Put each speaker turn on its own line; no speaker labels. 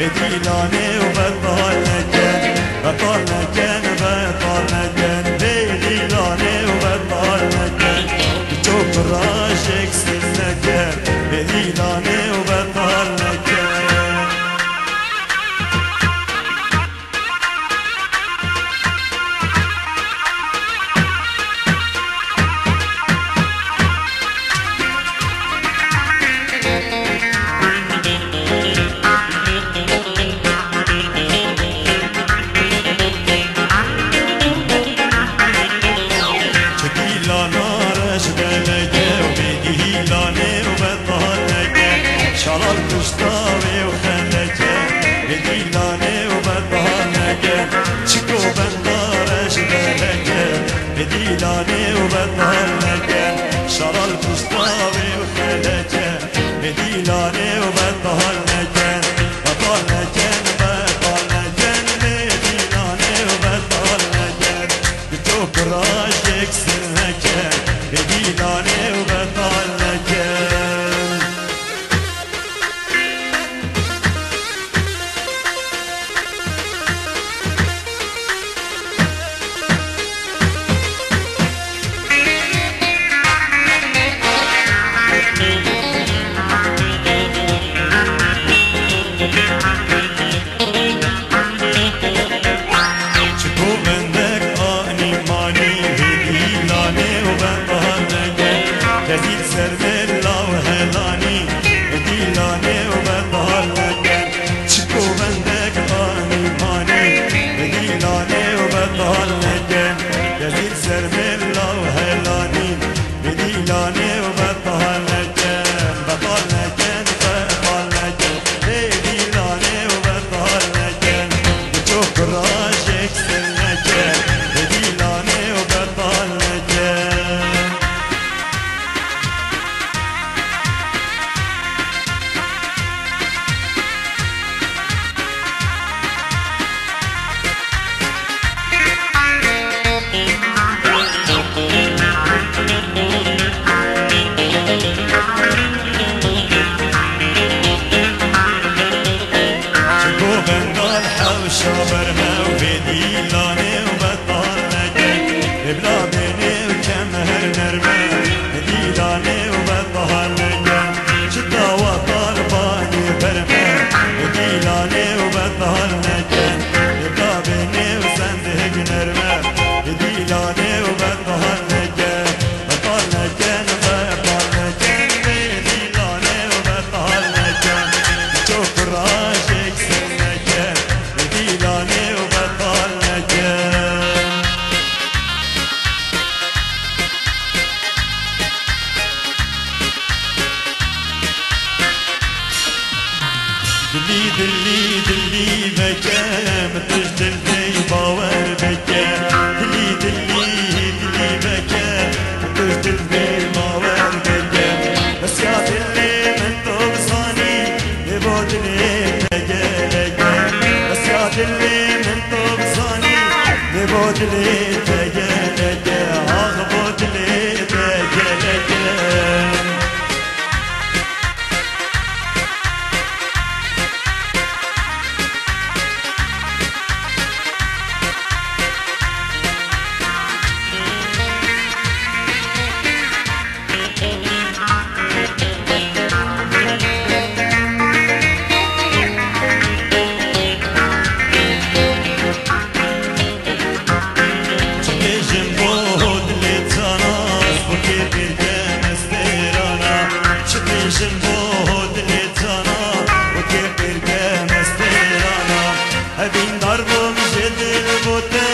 بديلاني وبطال نجن بطال نجن بطال نجن بديلاني وبطال نجن بتشوف راشك سنجن بديلاني وبطال نجن شرر تشتاوي وخلجه بديلاني وبطهنجه شكو بندارش بلجه بديلاني وبطهنجه شرر تشتاوي وخلجه بديلاني وبطهنجه بطهنجه بطهنجه بديلاني وبطهنجه بتوك راشك سنجه بديلاني وبطهنجه جديد سرمل الله وهلاني بديلاني وبطهر لجن شكو بندك آني ماني بديلاني وبطهر لجن جديد سرمل الله وهلاني بديلاني وبطهر لجن بطهر لجن بطهر لجن بديلاني وبطهر لجن بتشوف راشك سنجن بديلاني وبطهر لجن شابرنا وبديلاني وبطال نجن بلا بيني وكمهر نرمى بديلاني وبطال نجن شتا وطالباني برمى بديلاني وبطال نجن بلا بيني وسندهج نرمى بديلاني وبطال نجن بطال نجن بطال نجن بديلاني وبطال نجن شوف راشك سنجن بديلاني وبطال نجن دلي دلي دلي بكى متجد البي باور بكى دلي دلي دلي بكى متجد البي باور بكى بس يا دلي من توصاني يبود لي تجلجى بس يا دلي من توصاني يبود لي تجلجى اغبود لي تجلجى هبين ضربهم جد البوتين